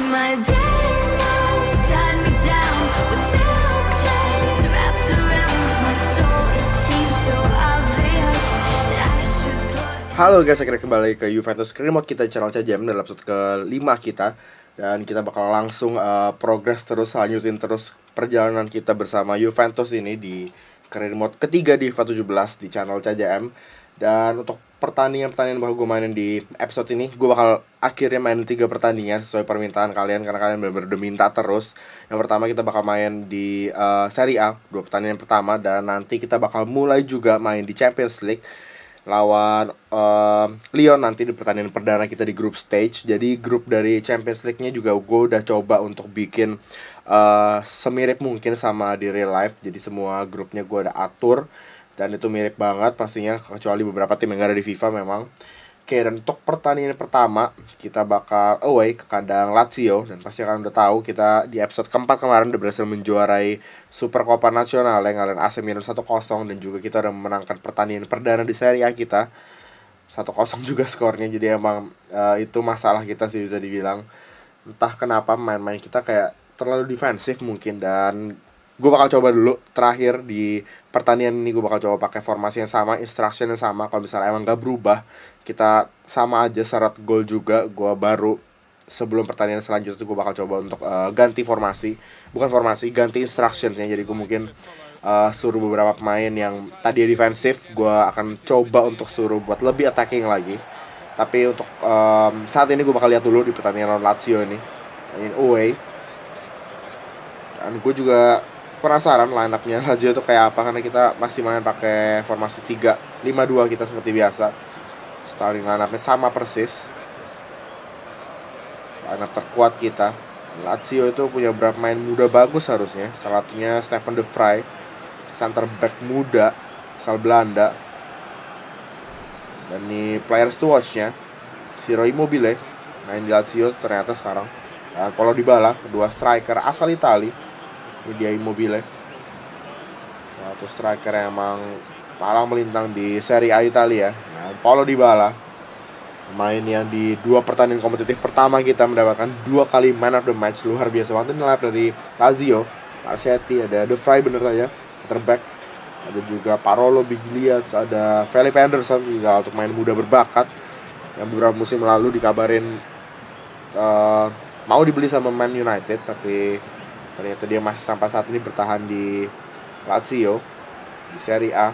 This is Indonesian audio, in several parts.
my day nights tied me down with silk chains wrapped around my soul. It seems so obvious that I should put. Halo guys, akhirnya kembali ke Juventus Screen Mode kita channel CJM dalam episode ke-5 kita. Dan kita bakal langsung progress terus, lanjutin terus perjalanan kita bersama Juventus ini di Career Mode ketiga di FIFA 17 di channel CJM. Dan untuk pertandingan-pertandingan bakal gue mainin di episode ini, gue bakal akhirnya main 3 pertandingan sesuai permintaan kalian, karena kalian bener-bener udah minta terus. Yang pertama kita bakal main di Serie A, 2 pertandingan pertama. Dan nanti kita bakal mulai juga main di Champions League lawan Lyon nanti di pertandingan perdana kita di group stage. Jadi grup dari Champions League-nya juga gue udah coba untuk bikin semirip mungkin sama di real life. Jadi semua grupnya gue udah atur dan itu mirip banget pastinya, kecuali beberapa tim yang gak ada di FIFA memang. Oke, dan untuk pertandingan pertama kita bakal away ke kandang Lazio. Dan pasti kalian udah tahu kita di episode keempat kemarin udah berhasil menjuarai Super Coppa Nasional yang ngalahin AC Milan 1-0. Dan juga kita udah memenangkan pertandingan perdana di Serie A kita 1-0 juga skornya. Jadi emang itu masalah kita sih bisa dibilang. Entah kenapa main-main kita kayak terlalu defensif mungkin. Dan gue bakal coba dulu terakhir di pertandingan ini, gue bakal coba pakai formasi yang sama, instruction yang sama. Kalau misalnya emang gak berubah, kita sama aja syarat gol juga. Gue baru sebelum pertandingan selanjutnya gue bakal coba untuk ganti formasi. Bukan formasi, ganti instructionnya. Jadi gue mungkin suruh beberapa pemain yang tadi defensif, gue akan coba untuk suruh buat lebih attacking lagi. Tapi untuk saat ini gue bakal lihat dulu di pertandingan lawan Lazio ini, pertandingan away. Dan gue juga penasaran line-up-nya Lazio itu kayak apa, karena kita masih main pakai formasi 3-5-2 kita seperti biasa. Starting line-up-nya sama persis, line-up terkuat kita. Lazio itu punya beberapa pemain muda bagus harusnya. Salah satunya Stefan de Vrij, center back muda asal Belanda. Dan nih players to watch-nya, Ciro Immobile main di Lazio ternyata sekarang. Dan Paulo Dybala, kedua striker asal Italia. Ini dia Immobile, suatu striker yang emang malang melintang di Serie A Italia. Nah, Paulo Dybala, pemain yang di 2 pertandingan kompetitif pertama kita mendapatkan 2 kali man of the match. Luar biasa banget ini lineup dari Lazio. Marchetti, ada De Vrij bener aja terback, ada juga Parolo Biglia, ada Felipe Anderson juga untuk main muda berbakat yang beberapa musim lalu dikabarin mau dibeli sama Man United, tapi ternyata dia masih sampai saat ini bertahan di Lazio di Serie A.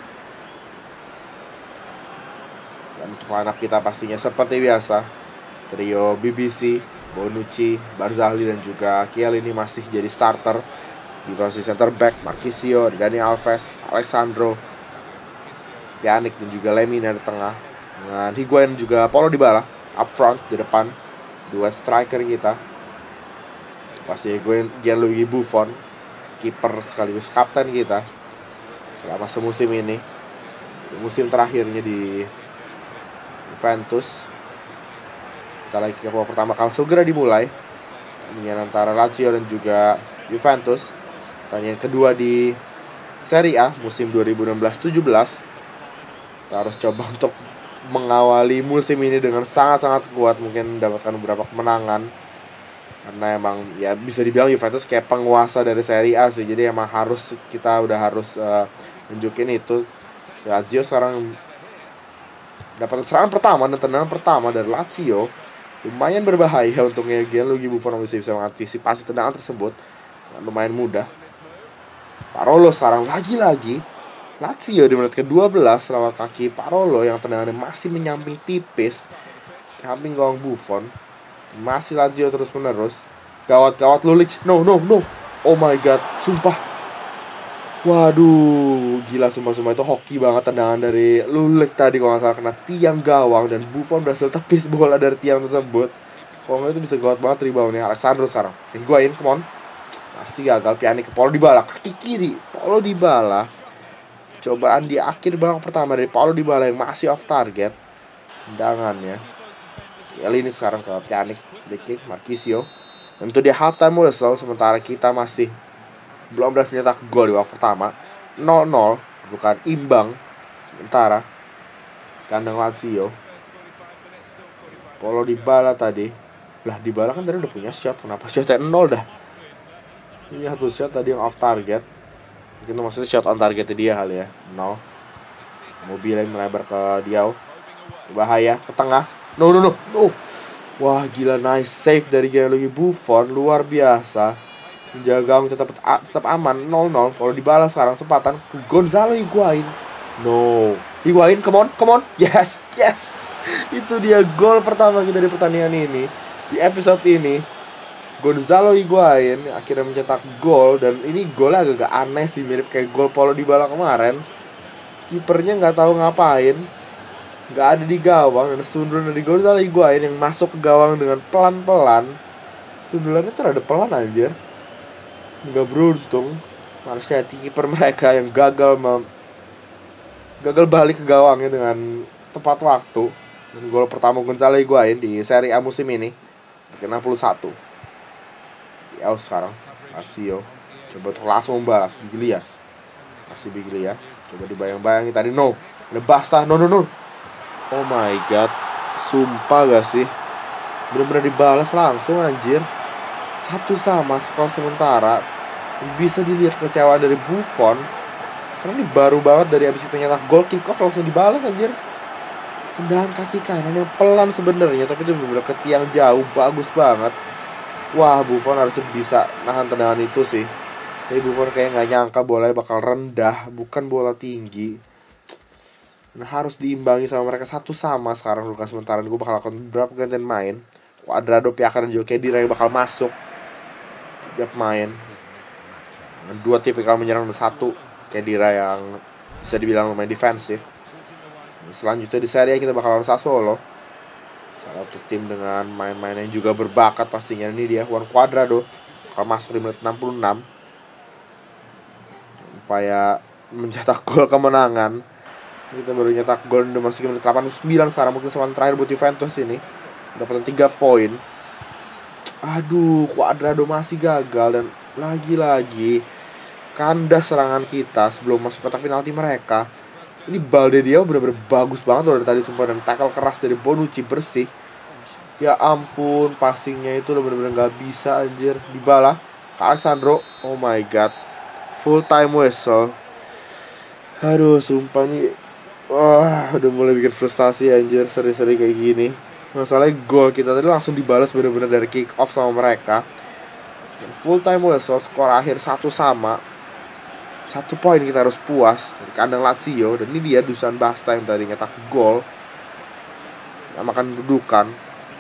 Dan untuk lineup kita pastinya seperti biasa, trio BBC, Bonucci, Barzagli dan juga Chiellini masih jadi starter. Di posisi center back Marchisio, Dani Alves, Alessandro, Pjanic dan juga Lemina di tengah, dengan Higuain juga Paulo Dybala up front di depan. 2 striker kita pasti Gianluigi Buffon, kiper sekaligus kapten kita selama semusim ini, musim terakhirnya di Juventus. Kita lagi ke babak pertama akan segera dimulai, pertandingan antara Lazio dan juga Juventus. Pertandingan kedua di Serie A musim 2016-17. Kita harus coba untuk mengawali musim ini dengan sangat-sangat kuat, mungkin mendapatkan beberapa kemenangan. Karena emang ya bisa dibilang Juventus kayak penguasa dari Serie A sih. Jadi emang kita udah harus nunjukin itu. Lazio sekarang dapat serangan pertama dan tendangan pertama dari Lazio lumayan berbahaya. Untungnya Gianluigi Buffon bisa mengantisipasi tendangan tersebut. Lumayan mudah. Parolo sekarang lagi-lagi Lazio di menit ke-12 lewat kaki Parolo yang tendangannya masih menyamping tipis samping gawang Buffon. Masih Lazio terus menerus. Gawat Lulic. No. Oh my god, sumpah. Waduh, gila sumpah itu hoki banget tendangan dari Lulic tadi kalau nggak salah, kena tiang gawang dan Buffon berhasil tepis bola dari tiang tersebut. Kalau nggak itu bisa gawat banget reboundnya. Alessandro sekarang. Higuain, come on. Masih gagal. Pjanic ke Paulo Dybala, kaki kiri. Paulo Dybala. Cobaan di akhir babak pertama dari Paulo Dybala yang masih off target tendangannya. Chiellini sekarang ke Pjanic, free kick, Marchisio. Tentu dia halftime whistle, sementara kita masih belum berhasil nyetak gol di babak pertama. 0-0, bukan imbang. Sementara kandang Lazio, Paulo Dybala tadi Lah Dybala kan tadi udah punya shot, kenapa shotnya 0 dah? Iya satu shot tadi yang off target. Mungkin itu maksudnya shot on targetnya dia kali ya. 0. Mobil yang melebar ke Diao. Bahaya ke tengah. No. Wah gila, nice save dari Gianluigi Buffon, luar biasa. Menjaga gawang tetap aman. 0-0. Kalau dibalas sekarang kesempatan Gonzalo Higuain. No. Higuain, come on. Yes. Itu dia gol pertama kita di pertandingan ini. Di episode ini Gonzalo Higuain akhirnya mencetak gol. Dan ini golnya agak aneh sih, mirip kayak gol Paulo Dybala kemarin. Kipernya nggak tahu ngapain, nggak ada di gawang, dan sundulan dari Gonzalo Higuain yang masuk ke gawang dengan pelan-pelan. Sundulannya tuh ada pelan anjir. Nggak beruntung. Marseille kiper mereka yang gagal balik ke gawangnya dengan tepat waktu. Dan gol pertama Gonzalo Higuain di Serie A musim ini ke 61. Di aus sekarang Lazio coba untuk langsung membalas. Biglia. Masih Biglia. Coba dibayang-bayangin tadi. No. Ada Basta. No. Oh my god. Sumpah gak sih, bener-bener dibalas langsung anjir. 1-1 skor sementara. Bisa dilihat kecewaan dari Buffon, karena ini baru banget dari abis kita nyetak gol, kick off langsung dibalas anjir. Tendangan kaki kanan yang pelan sebenarnya, tapi itu bener-bener ke tiang jauh, bagus banget. Wah, Buffon harus bisa nahan tendangan itu sih. Tapi Buffon kayak gak nyangka bolanya bakal rendah, bukan bola tinggi. Nah, harus diimbangi sama mereka 1-1 sekarang Lukas sementara. Gue bakal lakukan beberapa gantian main. Cuadrado, Piakar, dan juga Khedira yang bakal masuk tiap main. 2 tipikal menyerang dan 1 Khedira yang bisa dibilang lumayan defensif. Selanjutnya di Serie A kita bakal lawan Sassuolo, salah satu tim dengan main-main yang juga berbakat pastinya. Ini dia Juan Cuadrado bakal masuk di menit 66 supaya mencetak gol kemenangan. Kita baru nyetak gol udah masuk ke menit 89 sekarang. Mungkin kesempatan terakhir buat Juventus ini dapatkan 3 poin. Aduh, Cuadrado masih gagal. Dan lagi-lagi kandas serangan kita sebelum masuk kotak penalti mereka. Ini Balde dia bener-bener bagus banget loh dari tadi sumpah. Dan tackle keras dari Bonucci bersih. Ya ampun, passingnya itu udah bener-bener gak bisa anjir. Dybala ke Alessandro. Oh my god, full time whistle. Aduh, sumpah nih. Wah, udah mulai bikin frustasi anjir seri-seri kayak gini. Masalahnya gol kita tadi langsung dibalas bener-bener dari kick off sama mereka. Dan full time whistle, skor akhir 1-1. 1 poin kita harus puas dari kandang Lazio. Dan ini dia Dusan Basta yang tadi nyetak gol, yang makan dudukan,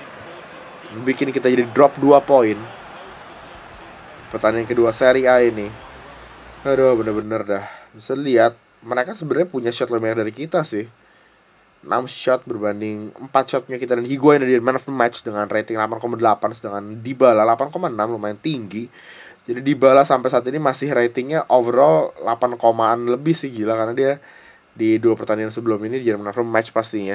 bikin kita jadi drop 2 poin pertandingan kedua Serie A ini. Aduh, bener-bener dah. Bisa lihat mereka sebenarnya punya shot lebih banyak dari kita sih. 6 shot berbanding 4 shotnya kita. Dan Higuain dari man of the match dengan rating 8,8. Sedangkan Dybala 8,6, lumayan tinggi. Jadi Dybala sampai saat ini masih ratingnya overall 8 komaan lebih sih, gila. Karena dia di 2 pertandingan sebelum ini jadi man of the match pastinya.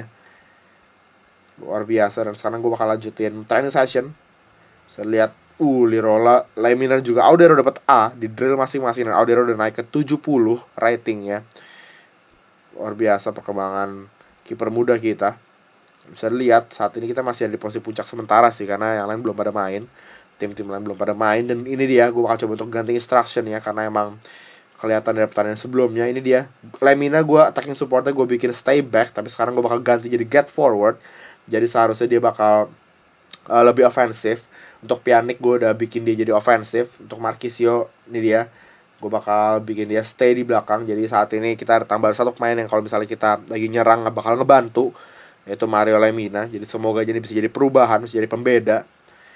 Luar biasa. Dan sekarang gue bakal lanjutin training session. Bisa lihat Lirola, Lemina dan juga Audero dapat A di drill masing-masing. Dan Audero udah naik ke 70 ratingnya. Luar biasa perkembangan kiper muda kita. Bisa lihat saat ini kita masih ada di posisi puncak sementara sih, karena yang lain belum pada main. Tim-tim lain belum pada main. Dan ini dia, gue bakal coba untuk ganti instruction ya, karena emang kelihatan dari pertandingan sebelumnya. Ini dia Lemina, gue attacking supportnya gue bikin stay back, tapi sekarang gue bakal ganti jadi get forward. Jadi seharusnya dia bakal lebih ofensif. Untuk Pjanic gue udah bikin dia jadi ofensif. Untuk Marquisio, ini dia, gue bakal bikin dia stay di belakang. Jadi saat ini kita ada tambahan 1 pemain yang kalau misalnya kita lagi nyerang bakal ngebantu, yaitu Mario Lemina. Jadi semoga jadi bisa jadi perubahan, bisa jadi pembeda.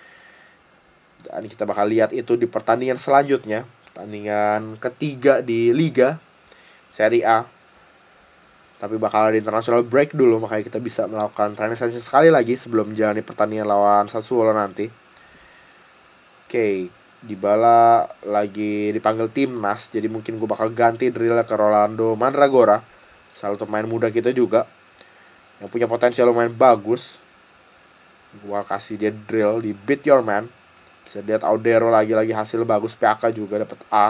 Dan kita bakal lihat itu di pertandingan selanjutnya, pertandingan ketiga di Liga Serie A. Tapi bakal ada international break dulu, makanya kita bisa melakukan training session sekali lagi sebelum menjalani pertandingan lawan Sassuolo nanti. Oke, Dybala lagi dipanggil timnas, jadi mungkin gue bakal ganti drillnya ke Rolando Mandragora, salah satu pemain muda kita juga yang punya potensial lumayan bagus. Gue kasih dia drill di beat your man. Bisa lihat Audero lagi-lagi hasil bagus, PK juga dapat A.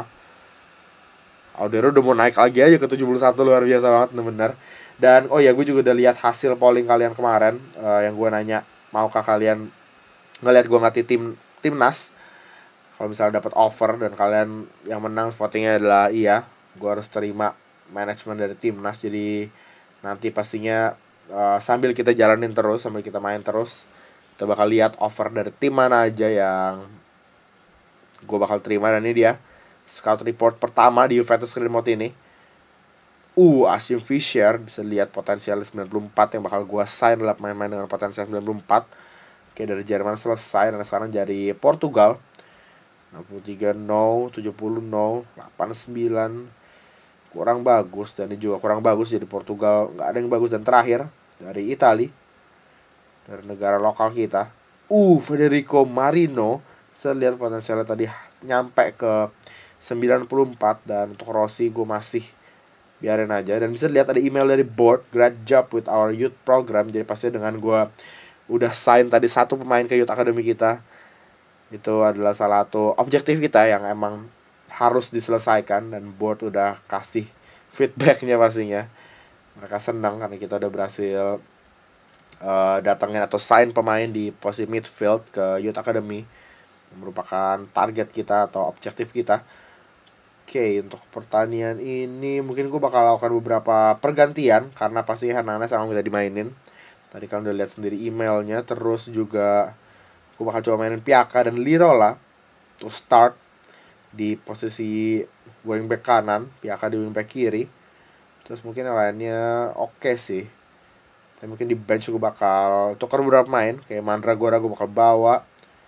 Audero udah mau naik lagi aja ke 71, luar biasa banget bener-bener. Dan oh ya, gue juga udah lihat hasil polling kalian kemarin, yang gue nanya maukah kalian ngelihat gue ngelatih timnas. Kalau misalnya dapat offer dan kalian yang menang votingnya adalah iya, gue harus terima manajemen dari timnas. Jadi nanti pastinya sambil kita jalanin terus, sambil kita main terus, kita bakal lihat offer dari tim mana aja yang gue bakal terima. Dan ini dia scout report pertama di Juventus Remote ini. Ashim Fischer, bisa lihat potensial 94 yang bakal gue sign dalam main-main dengan potensial 94. Oke, dari Jerman selesai dan sekarang jadi Portugal. 63 no, 70 no, 89 kurang bagus, dan ini juga kurang bagus. Jadi Portugal nggak ada yang bagus. Dan terakhir dari Italia, dari negara lokal kita, Federico Marino. Saya lihat potensialnya tadi nyampe ke 94. Dan untuk Rossi gue masih biarin aja. Dan bisa lihat ada email dari board, great job with our youth program. Jadi pasti dengan gue udah sign tadi satu pemain ke youth academy kita, itu adalah salah satu objektif kita yang emang harus diselesaikan. Dan board udah kasih feedbacknya pastinya. Mereka senang karena kita udah berhasil datangin atau sign pemain di posisi midfield ke youth academy, yang merupakan target kita atau objektif kita. Oke, untuk pertandingan ini mungkin gue bakal lakukan beberapa pergantian karena pasti Hernandez emang bisa dimainin. Tadi kalian udah lihat sendiri emailnya. Terus juga gue bakal coba mainin Piaka dan Lirola to start di posisi wingback kanan, Piaka di wingback kiri. Terus mungkin yang lainnya oke sih. Tapi mungkin di bench gue bakal tukar beberapa main, kayak Mandragora gue bakal bawa.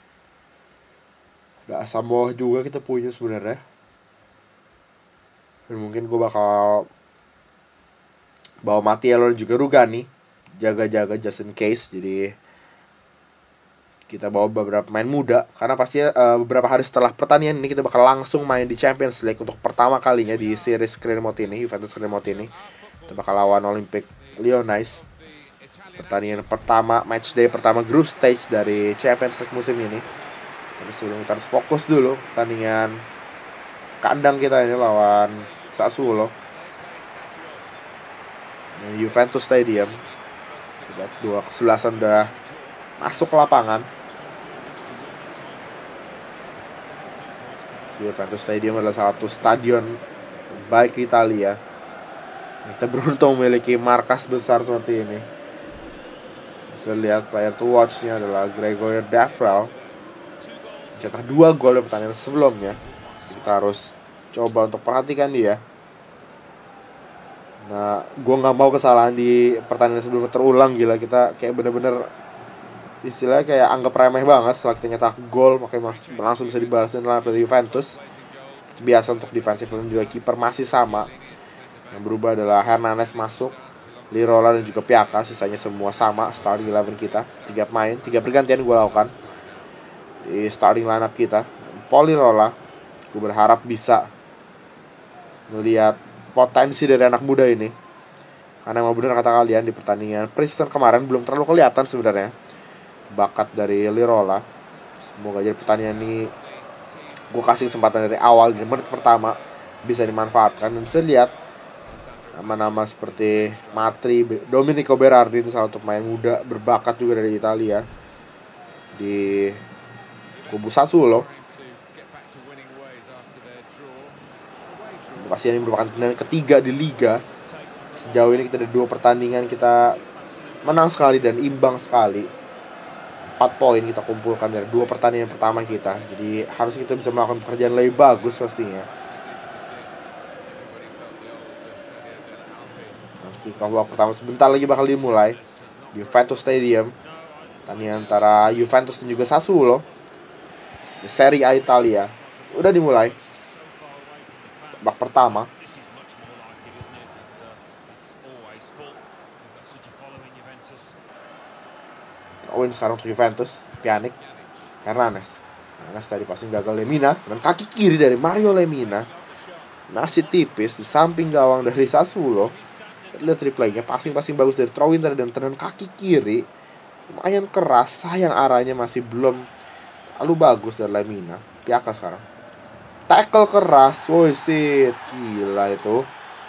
Ada Asamoah juga kita punya sebenarnya. Dan mungkin gue bakal bawa Matiello dan juga Rugani, jaga-jaga just in case. Jadi kita bawa beberapa pemain muda karena pasti beberapa hari setelah pertandingan ini kita bakal langsung main di Champions League untuk pertama kalinya di series Remote ini, Juventus Remote ini. Kita bakal lawan Olympique Lyonnais. Pertandingan pertama, match day pertama group stage dari Champions League musim ini. Tapi sebelum kita harus fokus dulu pertandingan kandang kita ini lawan Sassuolo di Juventus Stadium. Sudah dua kesebelasan udah masuk ke lapangan. Juventus Stadium adalah salah satu stadion baik di Italia. Kita beruntung memiliki markas besar seperti ini. Bisa lihat player to watch-nya adalah Gregor Devrel, cetak 2 gol di pertandingan sebelumnya. Kita harus coba untuk perhatikan dia. Nah, gue nggak mau kesalahan di pertandingan sebelumnya terulang. Gila, kita kayak bener-bener istilahnya kayak anggap remeh banget setelah kita nyetak gol, makanya langsung bisa dibalas dengan dari Juventus. Biasa untuk defensif dan juga kiper masih sama. Yang berubah adalah Hernandez masuk, Lirola dan juga Piaka. Sisanya semua sama starting 11 kita. 3 pemain, 3 pergantian gue lakukan di starting lineup kita. Lirola, gue berharap bisa melihat potensi dari anak muda ini, karena emang benar kata kalian di pertandingan preseason kemarin belum terlalu kelihatan sebenarnya bakat dari Lirola. Semoga jadi pertandingan ini gue kasih kesempatan dari awal, di menit pertama bisa dimanfaatkan. Dan bisa lihat nama-nama seperti Matri, Domenico Berardi, salah satu pemain muda berbakat juga dari Italia di kubu Sassuolo. Pasti ini merupakan pertandingan ketiga di Liga. Sejauh ini kita ada 2 pertandingan kita menang sekali dan imbang sekali. 4 poin kita kumpulkan dari 2 pertandingan pertama kita. Jadi harus kita bisa melakukan pekerjaan lebih bagus pastinya. Kick-off babak pertama sebentar lagi bakal dimulai di Juventus Stadium. Pertandingan antara Juventus dan juga Sassuolo di Serie A Italia udah dimulai. Babak pertama. Win sekarang untuk Juventus. Pjanic, Hernandez tadi passing gagal Lemina, dan kaki kiri dari Mario Lemina masih tipis di samping gawang dari Sassuolo. Lihat replaynya, passing bagus dari Throwin tadi, dan tendangan kaki kiri lumayan keras, sayang arahnya masih belum terlalu bagus dari Lemina. Piaka sekarang tackle keras, woi shit, gila itu.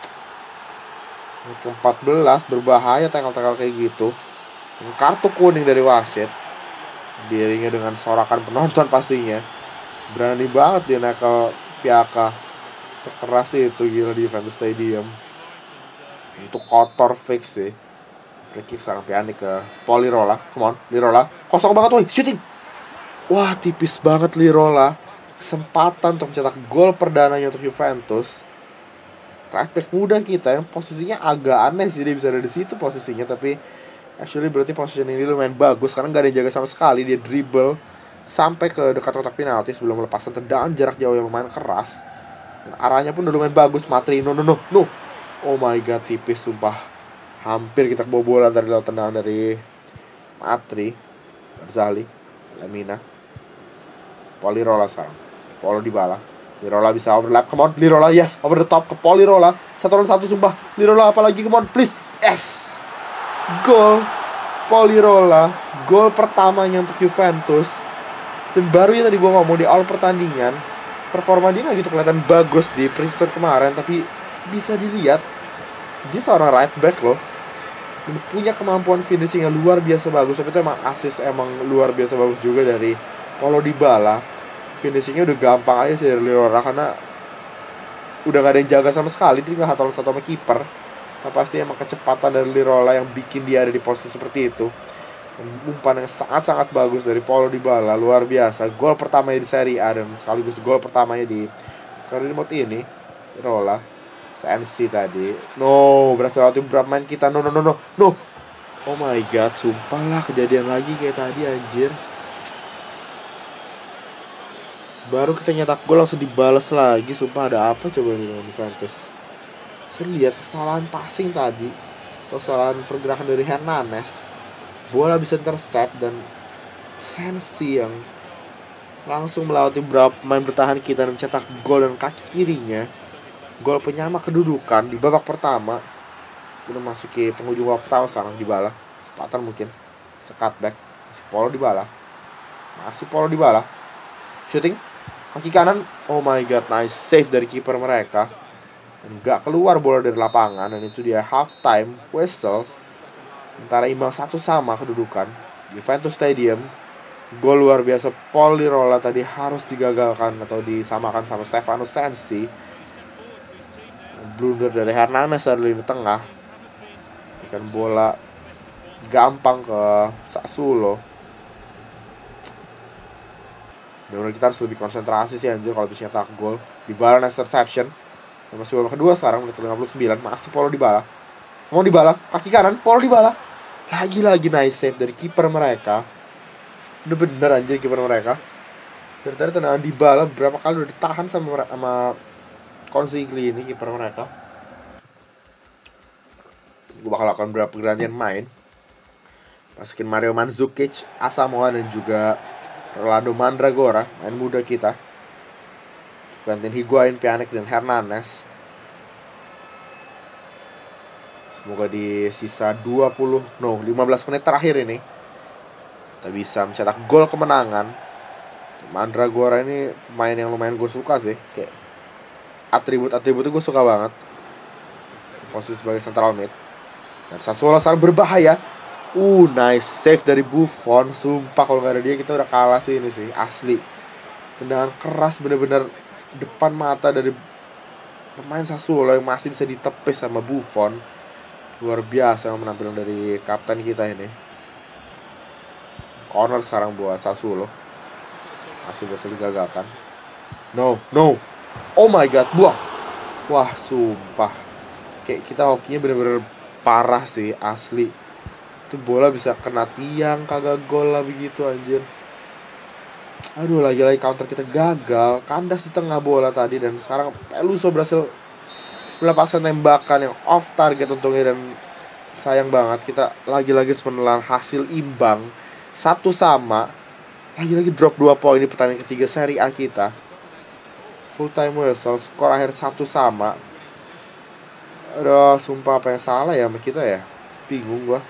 Menit ke-14 berbahaya tackle kayak gitu. Kartu kuning dari wasit. diiringi dengan sorakan penonton pastinya. Berani banget dia naik ke Piaka. Sekeras itu gila di Juventus Stadium. Itu kotor fix sih. Free kick sekarang Pjanic ke Lirola. Come on, Lirola. Kosong banget woi, shooting. Wah, tipis banget Lirola. Kesempatan untuk mencetak gol perdananya untuk Juventus. Right back muda kita yang posisinya agak aneh sih, dia bisa ada di situ posisinya, tapi actually berarti positioning ini lumayan bagus karena nggak ada yang jaga sama sekali. Dia dribble sampai ke dekat kotak penalti sebelum melepaskan tendangan jarak jauh yang lumayan keras. Dan arahnya pun udah lumayan bagus. Matri, no. Oh my god, tipis sumpah. Hampir kita kebobolan dari laut tendangan dari Matri. Zali, Lemina, Lirola sekarang. Paulo Dybala. Lirola bisa overlap, come on, Lirola, yes, over the top ke Lirola. 1-1 sumpah, Lirola apalagi, come on, please, yes. Gol Lirola, gol pertamanya untuk Juventus. Dan baru ya tadi gue ngomong di awal pertandingan, performa dia gak gitu kelihatan bagus di preseason kemarin, tapi bisa dilihat dia seorang right back loh. Dan punya kemampuan finishing yang luar biasa bagus. Tapi itu emang assist emang luar biasa bagus juga dari Paulo Dybala. Finishingnya udah gampang aja sih dari Lirola karena udah gak ada yang jaga sama sekali. Dia tinggal satu sama kiper. Tapi pasti emang kecepatan dari Lirola yang bikin dia ada di posisi seperti itu. Umpan yang sangat-sangat bagus dari Paulo Dybala, luar biasa. Gol pertamanya di Serie A dan sekaligus gol pertamanya di career mode ini. Lirola Sensi tadi. No, berhasil lewati beberapa main kita. No. Oh my god, sumpah lah kejadian lagi kayak tadi anjir. Baru kita nyetak gol langsung dibalas lagi. Sumpah ada apa coba nih dengan Juventus. Saya lihat kesalahan passing tadi atau kesalahan pergerakan dari Hernanes. Bola bisa intercept dan Sensi yang langsung melewati beberapa pemain bertahan kita dan mencetak gol dan kaki kirinya. Gol penyama kedudukan di babak pertama. Udah masuki penghujung babak pertama sekarang. Dybala sepatan mungkin cutback. Masih Paulo Dybala shooting kaki kanan. Oh my god, nice save dari kiper mereka. Dan gak keluar bola dari lapangan. Dan itu dia half time whistle. Antara imbang 1-1 kedudukan Juventus Stadium. Gol luar biasa Lirola tadi harus digagalkan atau disamakan sama Stefano Sensi. Blunder dari Hernanes dari lini tengah. Ikan bola gampang ke Sassuolo. Benar kita harus lebih konsentrasi sih anjir kalau bisa nyetak gol. Dybala next interception. Dan masih babak kedua sekarang menit 59. Masih Paulo Dybala. Semua Dybala, kaki kanan Paulo Dybala. Lagi-lagi nice save dari kiper mereka. Udah bener anjir kiper mereka. Dari tadi tendangan Dybala berapa kali udah ditahan sama Consigli ini kiper mereka. Gue bakal lakukan beberapa pergantian main. Masukin Mario Mandzukic, Asamoah dan juga Rolando Mandragora, main muda kita. Gantiin Higuain, Pjanic dan Hernanes. Semoga di sisa 15 menit terakhir ini kita bisa mencetak gol kemenangan. Mandragora ini pemain yang lumayan gue suka sih. Kayak atribut-atributnya gue suka banget. Posisi sebagai central mid. Dan Sassuolo sangat berbahaya. Nice save dari Buffon. Sumpah kalau nggak ada dia kita udah kalah sih ini sih, asli. Tendangan keras bener-bener depan mata dari pemain Sassuolo yang masih bisa ditepis sama Buffon. Luar biasa penampilan dari kapten kita ini. Corner sekarang buat Sassuolo. Masih bisa digagalkan. No. Oh my god, buang. Wah, sumpah. Kayak kita hokinya bener-bener parah sih, asli. Itu bola bisa kena tiang, kagak gol lah begitu anjir. Aduh, lagi-lagi counter kita gagal. Kandas di tengah bola tadi. Dan sekarang Peluso berhasil melepaskan tembakan yang off target untungnya. Dan sayang banget kita lagi-lagi menelan hasil imbang 1-1. Lagi-lagi drop 2 poin di pertandingan ketiga Serie A kita. Full time whistle, skor akhir 1-1. Aduh, sumpah apa yang salah ya sama kita ya. Bingung gua.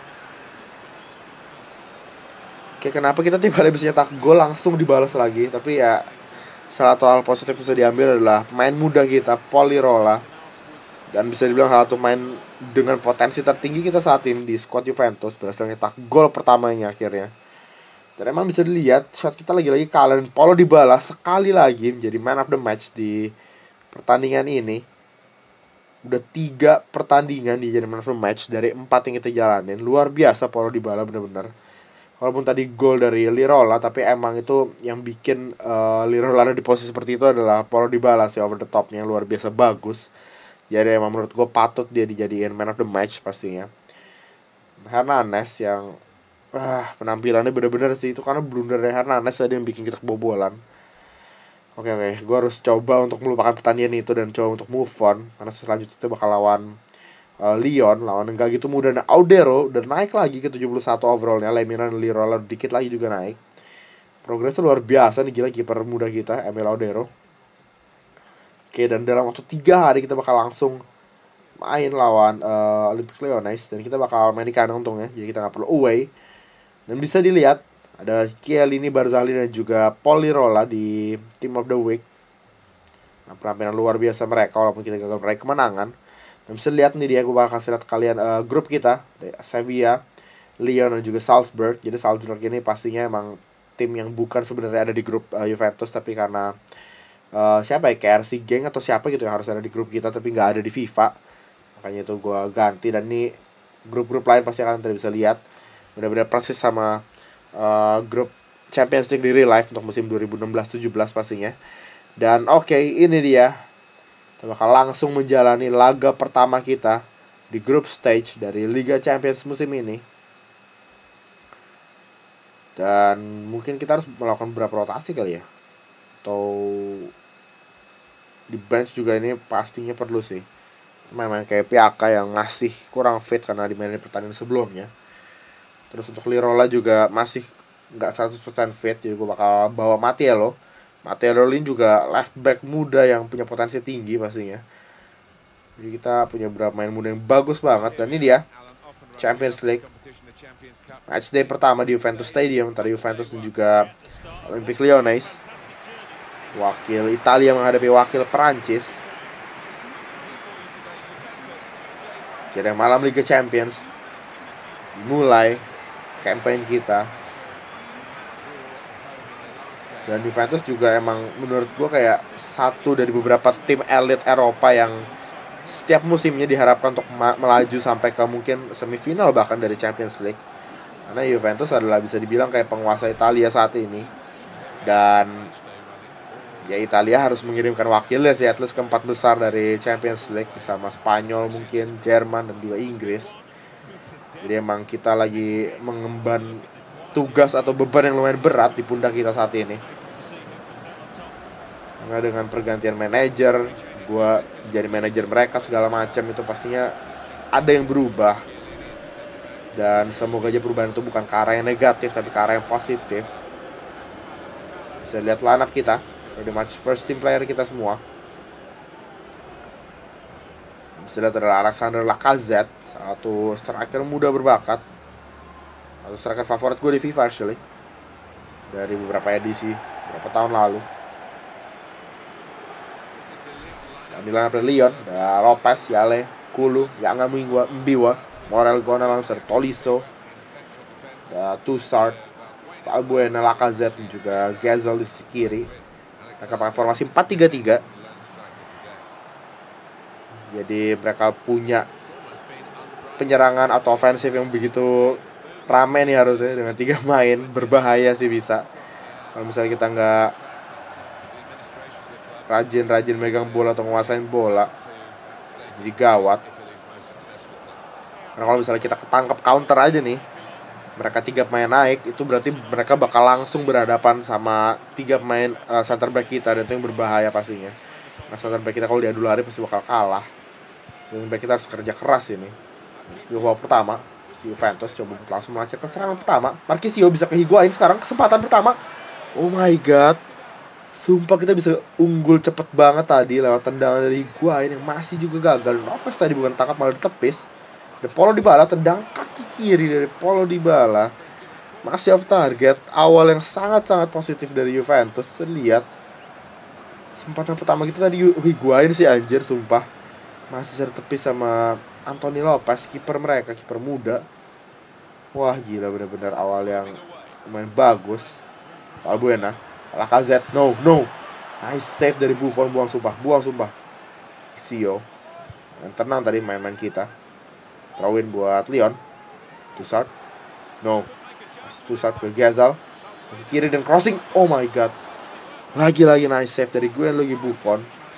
Kayak kenapa kita tiba-tiba bisa nyetak gol langsung dibalas lagi. Tapi ya salah satu hal positif bisa diambil adalah main muda kita, Lirola. Dan bisa dibilang salah satu main dengan potensi tertinggi kita saat ini di squad Juventus. Berhasil nyetak gol pertamanya akhirnya. Dan emang bisa dilihat shot kita lagi-lagi kalah, dan Paulo Dybala sekali lagi menjadi man of the match di pertandingan ini. Udah 3 pertandingan dia jadi man of the match dari 4 yang kita jalanin. Luar biasa Paulo Dybala bener-bener. Walaupun tadi gol dari Lirola, tapi emang itu yang bikin Lirola ada di posisi seperti itu adalah Paulo Dybala sih, over the topnya luar biasa bagus. Jadi emang menurut gue patut dia dijadiin man of the match pastinya. Hernandez yang penampilannya bener-bener sih, itu karena blunder dari Hernandez tadi yang bikin kita kebobolan. Oke, gue harus coba untuk melupakan pertandingan itu dan coba untuk move on, karena selanjutnya kita bakal lawan Lyon, lawan yang gak gitu mudah. Nah, Audero udah naik lagi ke 71 overallnya. Lemina dan Lirola dikit lagi juga naik. Progresnya luar biasa nih, gila kiper muda kita, Emil Audero. Oke, dan dalam waktu 3 hari kita bakal langsung main lawan Olympique Lyonnais, dan kita bakal main di kandang untungnya, jadi kita gak perlu away. Dan bisa dilihat ada Chiellini, Barzagli, dan juga Paul Lirola di Team of the Week. Nah, penampilan luar biasa mereka walaupun kita gagal meraih kemenangan. Dan bisa lihat nih dia, gue bakal kasih lihat kalian grup kita, Sevilla, Lyon, dan juga Salzburg. Jadi Salzburg ini pastinya emang tim yang bukan sebenarnya ada di grup Juventus, tapi karena siapa ya, KRC Gang atau siapa gitu yang harus ada di grup kita tapi nggak ada di FIFA, makanya itu gue ganti. Dan ini grup-grup lain pasti kalian bisa lihat benar-benar persis sama grup Champions League di real life untuk musim 2016-17 pastinya. Dan oke, ini dia, kita bakal langsung menjalani laga pertama kita di group stage dari Liga Champions musim ini. Dan mungkin kita harus melakukan beberapa rotasi kali ya, atau di bench juga ini pastinya perlu sih. Memang kayak PAK yang ngasih kurang fit karena dimainin pertandingan sebelumnya. Terus untuk Lirola juga masih nggak 100% fit, jadi gue bakal bawa Mattiello. Matteo Lin juga left back muda yang punya potensi tinggi pastinya. Jadi kita punya beberapa main muda yang bagus banget. Dan ini dia Champions League matchday pertama di Juventus Stadium antara Juventus dan juga Olympique Lyonnais. Wakil Italia menghadapi wakil Perancis. Kira malam Liga Champions dimulai campaign kita. Dan Juventus juga emang menurut gue kayak satu dari beberapa tim elit Eropa yang setiap musimnya diharapkan untuk melaju sampai ke mungkin semifinal bahkan dari Champions League. Karena Juventus adalah bisa dibilang kayak penguasa Italia saat ini. Dan ya Italia harus mengirimkan wakilnya sih, at least keempat besar dari Champions League bersama Spanyol mungkin, Jerman, dan juga Inggris. Jadi emang kita lagi mengemban tugas atau beban yang lumayan berat di pundak kita saat ini. Karena dengan pergantian manajer, gue jadi manajer mereka segala macam, itu pastinya ada yang berubah. Dan semoga aja perubahan itu bukan ke arah yang negatif, tapi ke arah yang positif. Bisa lihat lineup kita, pretty much first team player kita semua. Bisa lihat adalah Alexander Lacazette, salah satu striker muda berbakat, atau striker favorit gue di FIFA actually, dari beberapa edisi, beberapa tahun lalu. Dan di lineup Lyon ada Lopez, Yale, Kulu, Yanga Mbiwa, Morel Gonalons, Tolisso, Tussard, Valbuena, Lacazette, dan juga Gazelle di sisi kiri. Mereka pakai formasi 4-3-3. Jadi mereka punya penyerangan atau ofensif yang begitu rame nih harusnya. Dengan 3 main berbahaya sih bisa. Kalau misalnya kita nggak rajin megang bola atau nguasain bola, bisa jadi gawat. Karena kalau misalnya kita ketangkep counter aja nih, mereka 3 pemain naik, itu berarti mereka bakal langsung berhadapan sama 3 pemain center back kita, dan itu yang berbahaya pastinya. Nah, center back kita kalau diadu lari pasti bakal kalah. Yang baik kita harus kerja keras ini. Di babak pertama, si Juventus coba langsung melancarkan serangan pertama. Marquisio bisa ke Higuain sekarang, kesempatan pertama. Oh my god, sumpah kita bisa unggul cepet banget tadi lewat tendangan dari Higuain yang masih juga gagal. Lopez tadi bukan tangkap malah ditepis. De Paulo Dybala, tendang kaki kiri dari Paulo Dybala, masih off target. Awal yang sangat-sangat positif dari Juventus. Terlihat kesempatan pertama kita tadi Higuain sih anjir, sumpah masih tertepis sama Anthony Lopez, kiper mereka, kiper muda. Wah gila, bener-bener awal yang lumayan bagus. Valbuena, Lacazette, no. Nice save dari Buffon, buang sumpah. Sio. Dan tenang tadi main-main kita. Throw-in buat Lyon. Toussaint, no. Toussaint ke Gazal. Ke kiri dan crossing, oh my god. Lagi-lagi nice save dari Gianluigi Buffon.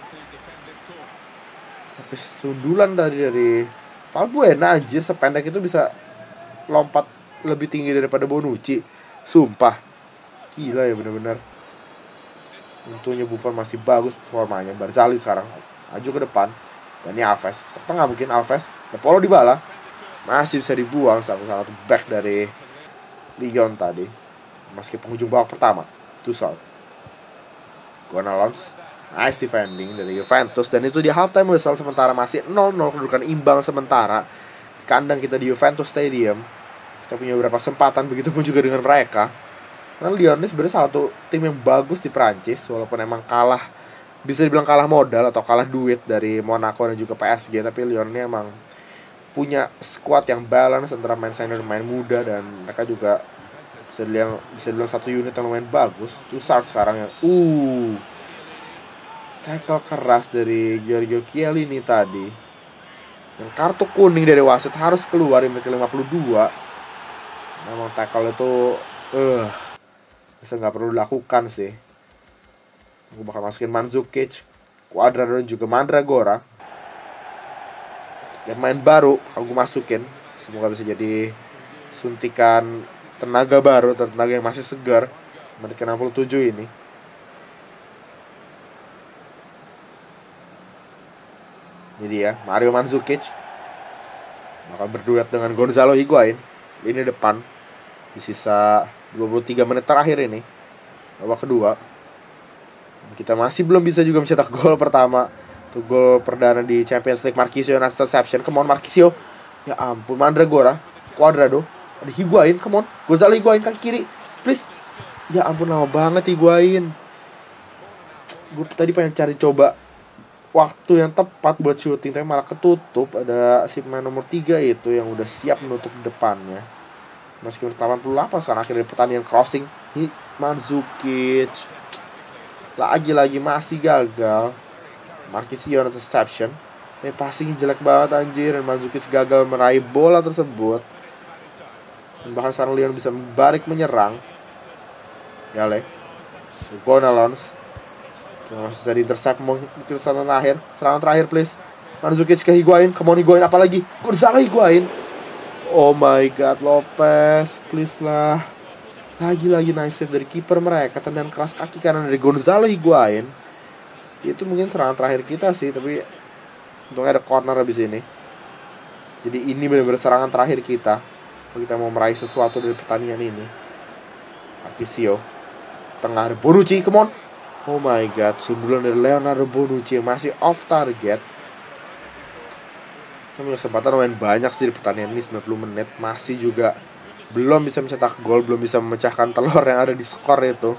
Tapi sundulan tadi dari Valbuena, anjir, sependek itu bisa lompat lebih tinggi daripada Bonucci. Sumpah. Gila ya bener-bener. Untungnya Buffon masih bagus performanya. Barzali sekarang maju ke depan. Dan ini Alves, setengah mungkin Alves. Dan Paulo Dybala masih bisa dibuang salah satu back dari Lyon tadi. Meski penghujung babak pertama. Toussaint, Gonalons, nice defending dari Juventus. Dan itu di halftime whistle, sementara masih 0-0, kedudukan imbang sementara. Kandang kita di Juventus Stadium. Kita punya beberapa kesempatan, begitu pun juga dengan mereka. Karena Lyon ini sebenarnya salah satu tim yang bagus di Prancis, walaupun emang kalah, bisa dibilang kalah modal atau kalah duit dari Monaco dan juga PSG. Tapi Lyon ini emang punya squad yang balance antara main senior dan main muda, dan mereka juga bisa dibilang satu unit yang lumayan bagus. Toussaint sekarang yang tackle keras dari Giorgio Chiellini tadi. Dan kartu kuning dari wasit harus keluar di menit ke-52. Memang tackle itu bisa nggak perlu dilakukan sih. Aku bakal masukin Mandzukic, Cuadrado dan juga Mandragora. Yang main baru kalau gue masukin, semoga bisa jadi suntikan tenaga baru atau tenaga yang masih segar. Menit ke-67 ini. Jadi ya, Mario Mandzukic bakal berduet dengan Gonzalo Higuain lini depan di sisa 23 menit terakhir ini, babak kedua. Kita masih belum bisa juga mencetak gol pertama. Itu gol perdana di Champions League. Marquisio nice interception. Come on Marquisio. Ya ampun, Mandragora, Cuadrado, ada Higuain, come on. Gonzalo Higuain kaki kiri, please. Ya ampun, lama banget Higuain. Gue tadi pengen cari coba waktu yang tepat buat shooting, tapi malah ketutup. Ada si pemain nomor 3 itu yang udah siap menutup depannya. Meski 88 sekarang akhirnya pertandingan crossing. Mandzukic lagi-lagi masih gagal. Marquisio interception. Tapi passingnya jelek banget anjir. Dan Mandzukic gagal meraih bola tersebut. Dan bahkan sekarang Lyon bisa balik menyerang. Yale, Gonalons masih bisa di-intercept. Mungkin serangan terakhir please. Mandzukic ke Higuain. Come on Higuain, apalagi Gonzalo Higuain. Oh my god, Lopez, please lah. Lagi-lagi nice save dari kiper mereka. Tendangan keras kaki kanan dari Gonzalo Higuain. Itu mungkin serangan terakhir kita sih, tapi untungnya ada corner habis ini. Jadi ini benar-benar serangan terakhir kita kalau kita mau meraih sesuatu dari pertandingan ini. Marquisio, tengah ada Bonucci, come on. Oh my god, sundulan dari Leonardo Bonucci yang masih off target. Kita punya kesempatan lumayan banyak sih di pertandingan ini, 90 menit. Masih juga belum bisa mencetak gol, belum bisa memecahkan telur yang ada di skor itu.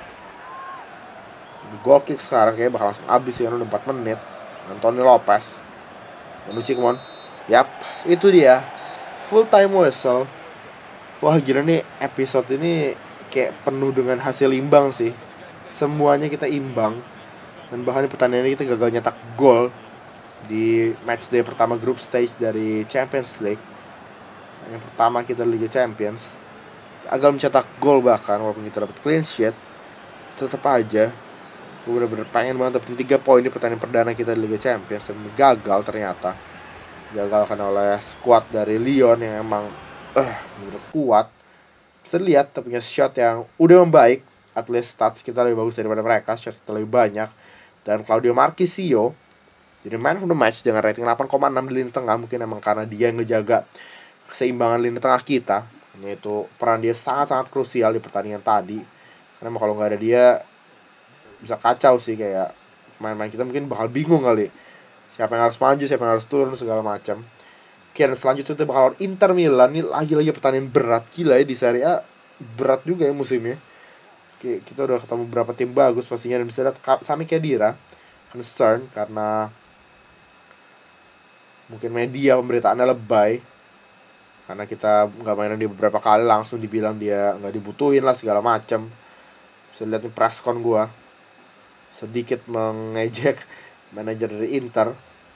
Goal kick sekarang kayaknya bakal langsung habis ya, udah 4 menit. Antonio Lopez, Bonucci, come on. Yap, itu dia full time whistle. Wah gila nih, episode ini kayak penuh dengan hasil imbang sih. Semuanya kita imbang. Dan bahkan di pertandingan ini kita gagal nyetak gol di match day pertama group stage dari Champions League. Yang pertama kita Liga Champions. Gagal mencetak gol bahkan walaupun kita dapat clean sheet. Tetap aja gue bener-bener pengen banget dapetin 3 poin di pertandingan perdana kita di Liga Champions. Dan gagal ternyata. Gagalkan oleh squad dari Lyon yang emang bener kuat. Bisa lihat kita punya shot yang udah membaik. At least stats kita lebih bagus daripada mereka. Shot kita lebih banyak. Dan Claudio Marchisio jadi man of the match dengan rating 8,6 di lini tengah. Mungkin emang karena dia yang ngejaga keseimbangan lini tengah kita. Yaitu peran dia sangat-sangat krusial di pertandingan tadi. Karena kalau nggak ada dia bisa kacau sih. Kayak main-main kita mungkin bakal bingung kali. Siapa yang harus maju, siapa yang harus turun, segala macam. Oke, dan selanjutnya kita bakal Inter Milan. Ini lagi-lagi pertandingan berat. Gila ya, di Serie A berat juga ya musimnya. Oke, kita udah ketemu beberapa tim bagus pastinya. Dan bisa lihat Sami Khedira concern karena mungkin media pemberitaannya lebay. karena kita nggak mainin dia beberapa kali langsung dibilang dia nggak dibutuhin lah segala macam. Bisa lihat nih presscon gue sedikit mengejek manajer dari Inter.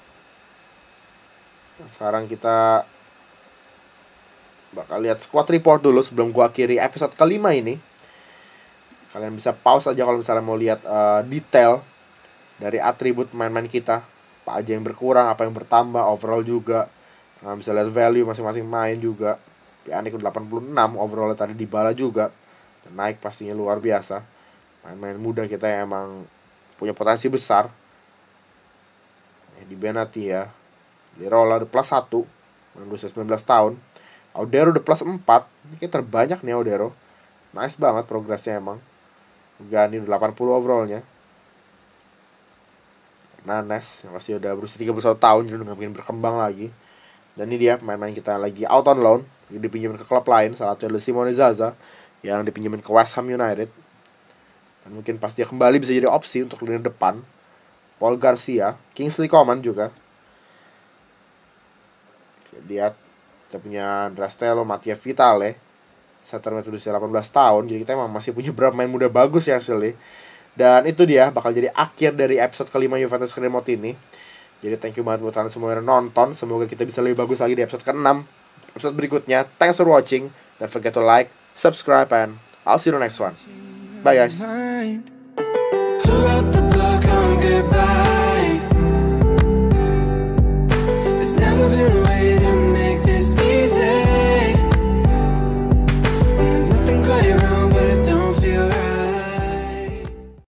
Sekarang kita bakal lihat squad report dulu sebelum gua akhiri episode kelima ini. Kalian bisa pause aja kalau misalnya mau lihat detail dari atribut pemain-pemain kita, apa aja yang berkurang, apa yang bertambah, overall juga. Kalian bisa lihat value masing-masing main juga. Pjanic udah 86 overall, tadi Dybala juga dan naik pastinya luar biasa. Main-main muda kita yang emang punya potensi besar. Di Benati ya, Lirola udah plus 1, usia 19 tahun. Audero udah plus 4. Ini kayak terbanyak nih Audero. Nice banget progresnya emang. Gani udah 80 overallnya. Nanes yang masih udah berusia 31 tahun, jadi udah gak mungkin berkembang lagi. Dan ini dia pemain-pemain kita lagi out on loan, dipinjemin ke klub lain. Salah satunya adalah Simone Zaza yang dipinjemin ke West Ham United. Dan mungkin pas dia kembali bisa jadi opsi untuk lini depan. Paul Garcia, Kingsley Coman juga. Dia kita punya Drastello, Mattia Vitale, Centerback usia 18 tahun. Jadi kita emang masih punya beberapa main muda bagus ya actually. Dan itu dia bakal jadi akhir dari episode kelima Juventus Career Mode ini. Jadi thank you banget buat kalian semua yang nonton. Semoga kita bisa lebih bagus lagi di episode ke-6, episode berikutnya. Thanks for watching. Don't forget to like, subscribe, and I'll see you in the next one. Bye guys. Who wrote the book on goodbye?